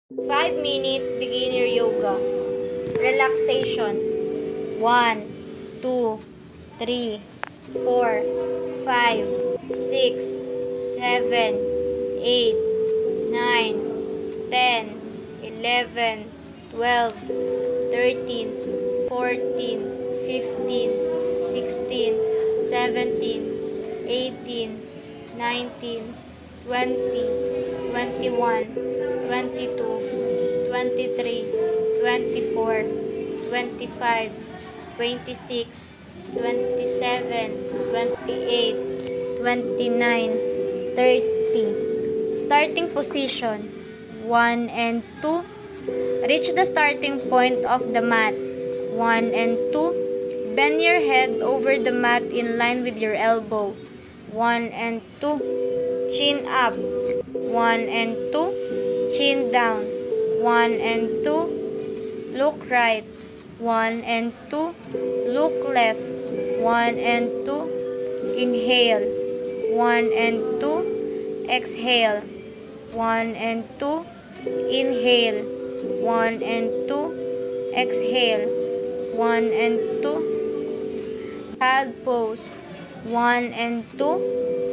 5-minute beginner yoga. Relaxation. 1, 2, 3, 4, 5, 6, 7, 8, 9, 10, 11, 12, 13, 14, 15, 16, 17, 18, 19, 20, 21, 22, 23, 24, 25, 26, 27, 28, 29, 30. Starting position 1 and 2. Reach the starting point of the mat. 1 and 2. Bend your head over the mat in line with your elbow. 1 and 2. Chin up. 1 and 2. Chin down. 1 and 2. Look right. 1 and 2. Look left. 1 and 2. Inhale. 1 and 2. Exhale. 1 and 2. Inhale. 1 and 2. Exhale. 1 and 2. Child pose. 1 and 2.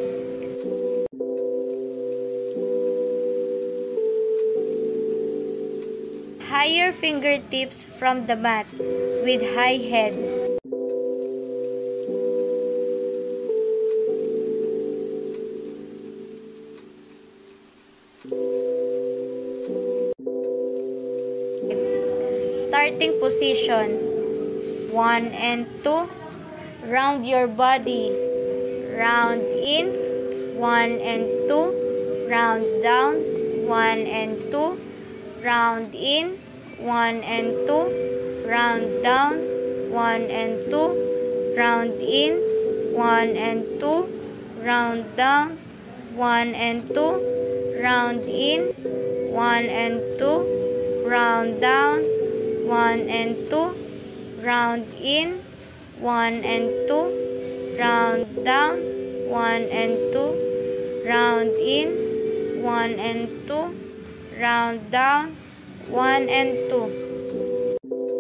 Higher fingertips from the mat with high head. Starting position 1 and 2. Round your body. Round in. 1 and 2. Round down. 1 and 2. Round in. 1 and 2. Round down. 1 and 2. Round in. 1 and 2. Round down. 1 and 2. Round in. 1 and 2. Round down. 1 and 2. Round in. 1 and 2. Round down. 1 and 2. Round in. 1 and 2. Round down. 1 and 2.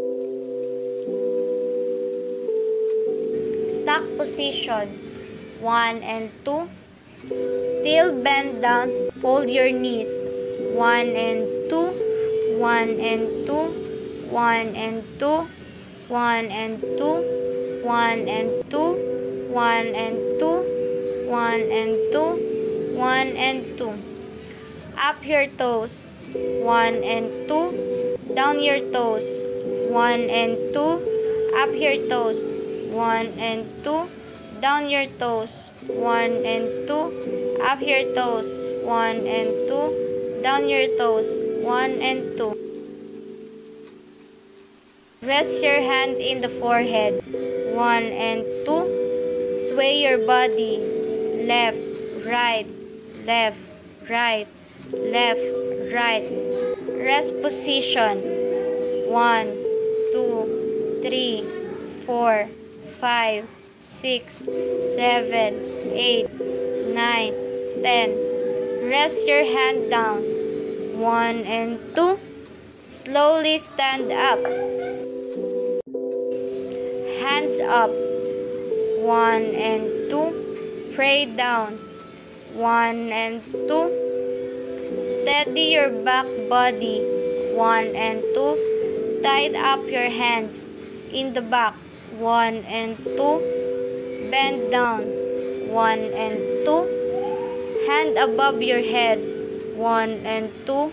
Stack position 1 and 2. Still bend down. Fold your knees. 1 and 2. 1 and 2. 1 and 2. 1 and 2. 1 and 2. 1 and 2. 1 and 2. 1 and 2. Up your toes. 1 and 2. Down your toes. 1 and 2. Up your toes. 1 and 2. Down your toes. 1 and 2. Up your toes. 1 and 2. Down your toes. 1 and 2. Rest your hand in the forehead. 1 and 2. Sway your body. Left, right, left, right, left, right. Rest position. 1, 2, 3, 4, 5, 6, 7, 8, 9, 10. Rest your hand down. 1 and 2. Slowly stand up. Hands up. 1 and 2. Pray down. 1 and 2. Steady your back body. 1 and 2. Tied up your hands in the back. 1 and 2. Bend down. 1 and 2. Hand above your head. 1 and 2.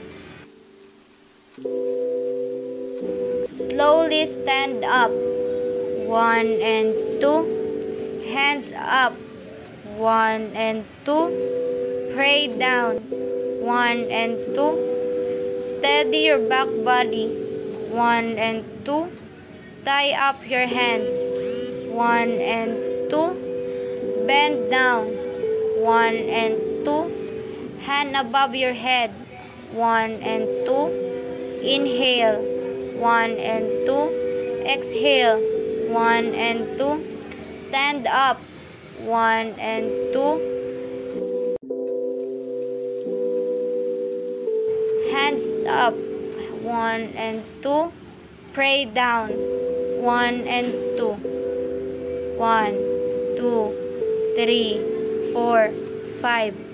Slowly stand up. 1 and 2. Hands up. 1 and 2. Pray down. 1 and 2. Steady your back body. 1 and 2. Tie up your hands. 1 and 2. Bend down. 1 and 2. Hand above your head. 1 and 2. Inhale. 1 and 2. Exhale. 1 and 2. Stand up. 1 and 2. Hands up. 1 and 2. Pray down. 1 and 2. 1, 2, 3, 4, 5.